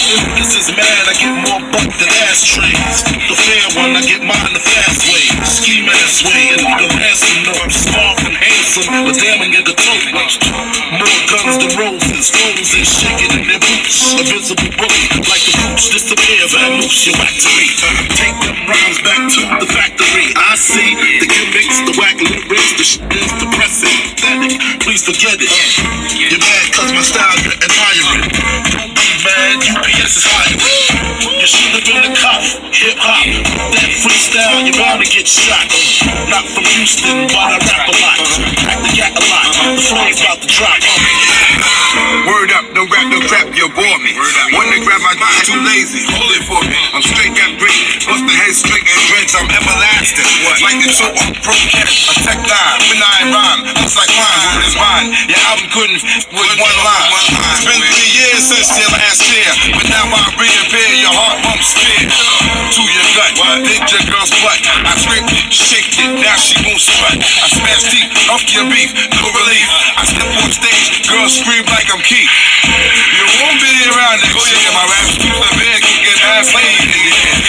This is mad, I get more butt than ashtrays. The fair one, I get mine the fast way. Ski mask way, and the handsome no, I'm smart and handsome, but damn I get the toe. More guns than roses, foes and shaking in their boots. A visible bully, like the boots disappear, Van Moose, you back to me. Take them rhymes back to the factory. I see the gimmicks, the whack lyrics, the shit is depressing. Pathetic, please forget it. You're mad cause my style you're admiring. Don't be mad, UPS is hiring. You should have been a cop, hip-hop. That freestyle, you're bound to get shot. Not from Houston, but I rap a lot. Pack the gat a lot, the flame's about to drop. Word up, no rap, no crap, you bore me. When they grab my mind, too lazy, hold it for me. I'm straight, got brick, bust the head straight and dreads, I'm everlasting. Like the show, I'm pro-cat, a tech line, when I rhyme, looks like mine, with his mind. Your album couldn't with one line. It's been 3 years since your last year, but now I reappear, your heart bumps fear. To your gut, hit your girl's butt. I scrape it, shake it, now she won't sweat. I smash deep, off your beef, no relief. I step on stage, girls scream like I'm Keith. You won't be around next year, my rap's too severe, can get half late in the air.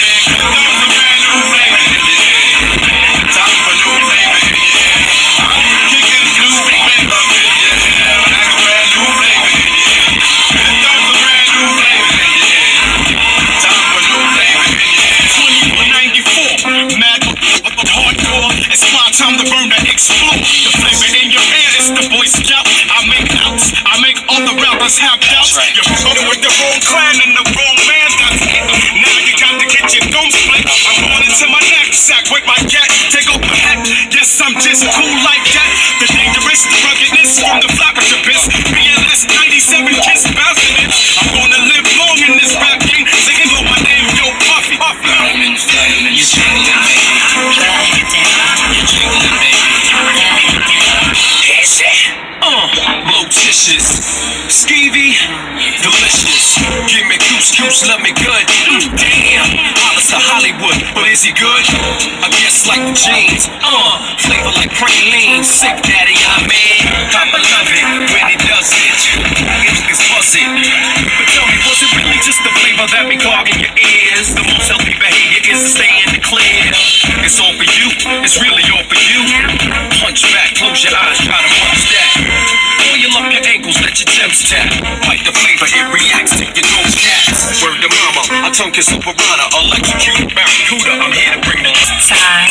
Time for new flavor, yeah. I'm kicking new flavor, yeah. Like a brand new flavor, yeah. It's a brand new flavor, yeah. Time for new flavor, yeah. 2194, mad hardcore. It's my time to burn and explode. The flavor in your ear is the Boy Scout. I make outs, I make all the rappers have doubts. You're fucking with the wrong clan and the wrong man. That's it. Now you got to get your dome split. I'm going into my knapsack with my cat. Take off my hat. Yes, I'm just cool like that. The dangerous, the ruggedness from the flock of the biz. BLS 97 kiss bouncing it. I'm gonna live long in this rap game. Singing on my name, yo, Puffy. Diamonds, diamonds, you're jiggling, baby. You're jiggling, baby. Hit shit. Lotitious, skeevy, delicious. Give me goose, love me good. Damn, Hollis to Hollywood, but is he good? I guess like the jeans. Flavor like praline. Sick daddy, I mean, Papa love it when he does it. It's fuzzy. But tell me, was it really just the flavor that be clogging your ears? The most healthy behavior is to stay in the clear. It's all for you, it's really all for you. Punch back, close your eyes, try to punch that. Oil up your ankles, let your gems tap. Bite the flavor, it reacts to your nose cats. Word to mama, I tongue kiss a piranha, electrocute barracuda. I'm here to bring the time.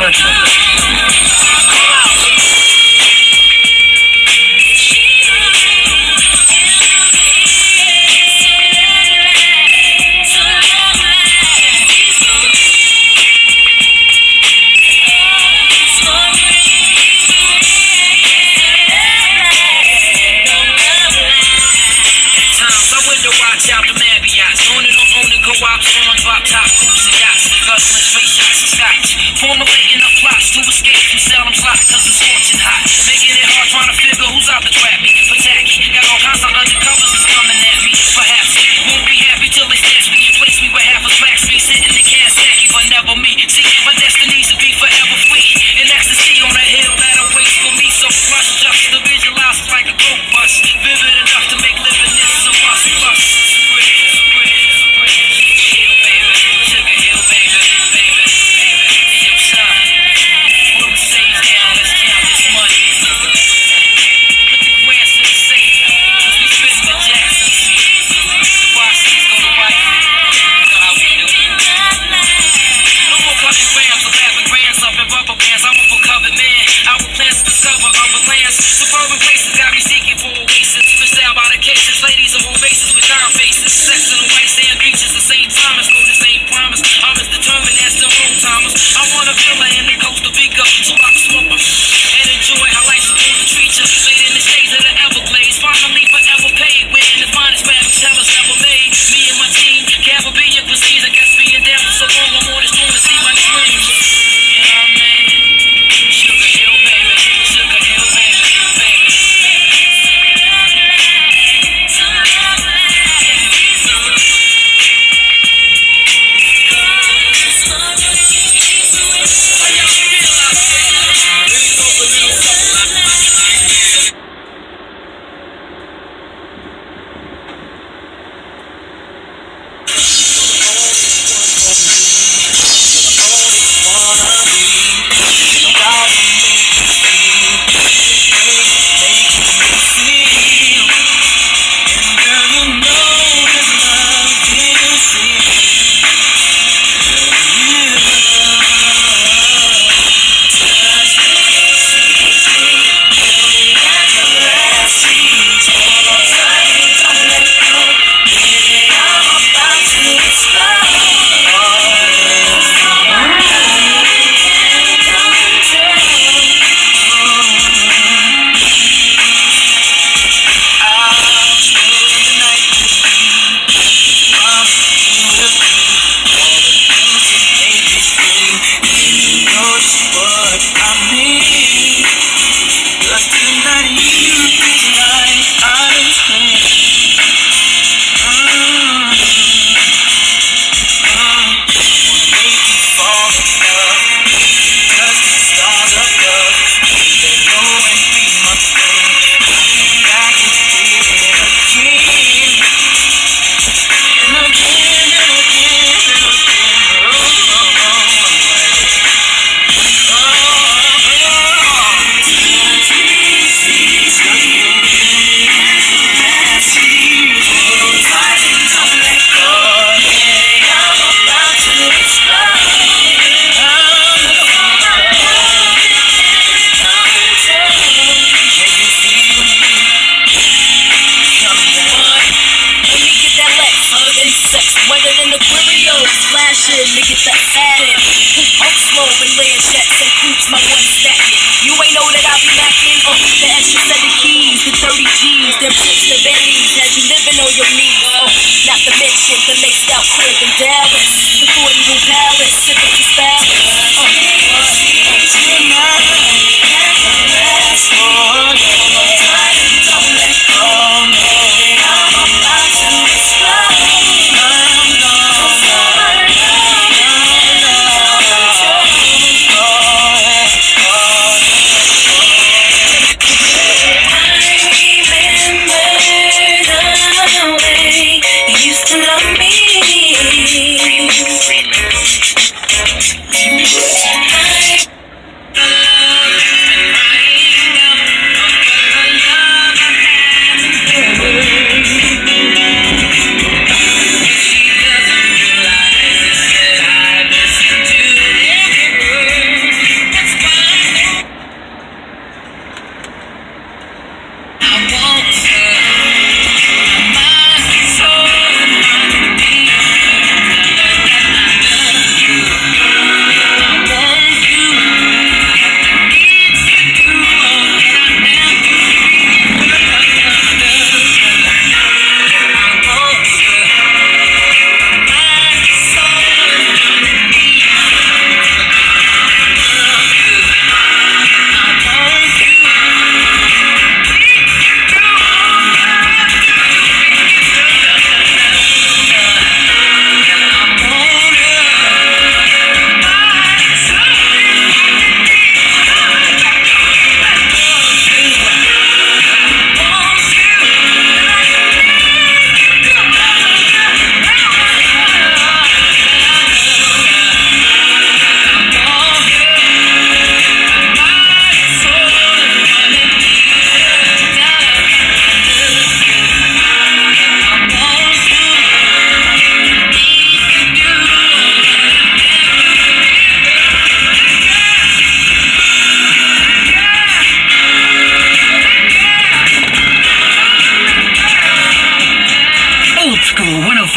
Watch out the Marriotts, on and on the co-ops, on drop top, cruise and yachts, guzzling straight shots of scotch, formulating up plots to escape from Salem slots, cause it's scorching hot, making it hard trying to figure who's out to trap me, for tacky, got all kinds of undercovers that's coming at me, perhaps won't be happy till they snatch me and place me with half a slack street, sitting in Kansaki, but never me, see, my destiny's to be forever free, in ecstasy on a hill that awaits for me, so rush just to visualize like a coke bus, vivid enough to make living this a must.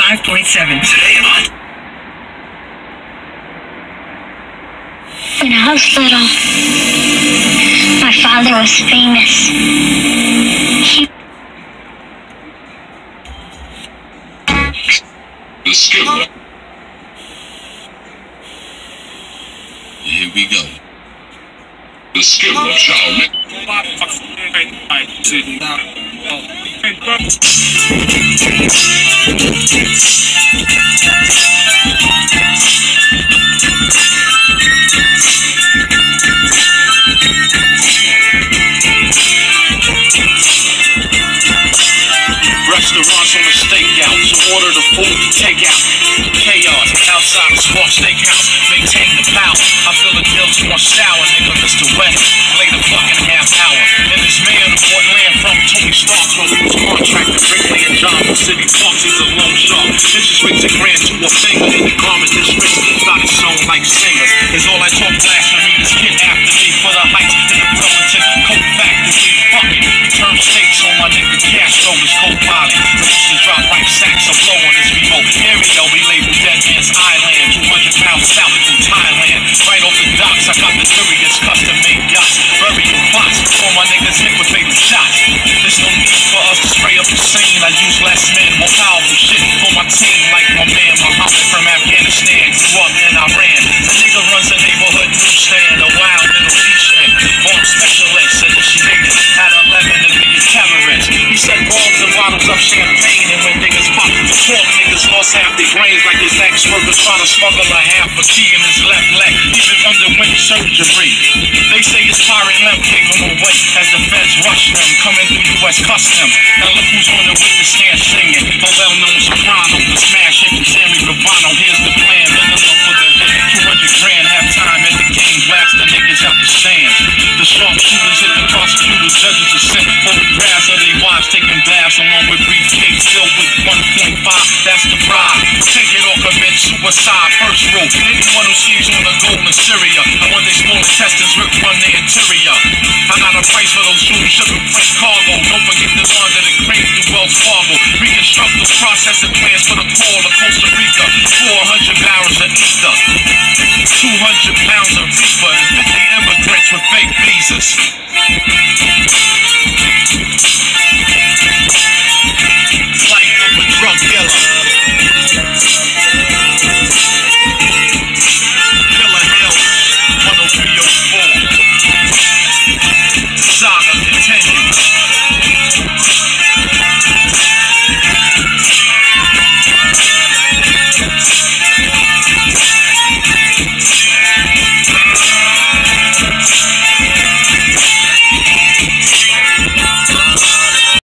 105.7. Today on When I was little, my father was famous. The Skiller. Here we go. The Skiller, Charlie. Restaurants on the stakeout, so order the food to take out. Chaos, outside the Spark Steakhouse, maintain the power. I feel the guilt's more sour, nigga, Mr. West. Late a fucking half hour. And this mayor of Portland from Tony Stark, wrote his contract to Brickley and John City Parks, he's a loan shark. Interest rates are grand to a finger. In the garment district, body sewn like singers. Is all I talk blasphemy, this kid after me for the heights in the Burlington Coke Factory. Fuck it, turn stakes on my nigga Castro, his co-pilot. Producers drop right sacks of blow on this remote area. We label Dead Man's Island, 200 miles south from Thailand. Right off the docks, I got the curious custom-made yachts. Burial plots, all my niggas hit with fatal shots. There's no need for us to spray up the scene. I use less men, more powerful shit for my team. Like my man Muhammad from Afghanistan, grew up in Iran. The nigga runs a neighborhood newsstand, a wild Middle Eastern. Bomb specialist, initiated at 11 to be a terrorist. He said bombs and bottles of champagne, and when niggas pop the talk, niggas lost half their brains like his ex-workers trying to smuggle a half a key in his left leg. Even underwent surgery. They say his pirate limp gave him away as the feds rushed him, coming through U.S. Customs. Now look who's on the witness stand singing. A well-known soprano, the smash hit from Sammy Gravano. Here's the plan, minimum for the hit. 200 grand, half time at the game, blast the niggas out the stands. The sharpshooters hit the prosecutors, judges are sent photographs of their wives taking baths along with briefcase filled with 1.5. That's the bribe. Take it or commit suicide. First rule. Anyone who schemes on the goal in Syria, I want their small intestines ripped from their interior. I got a price for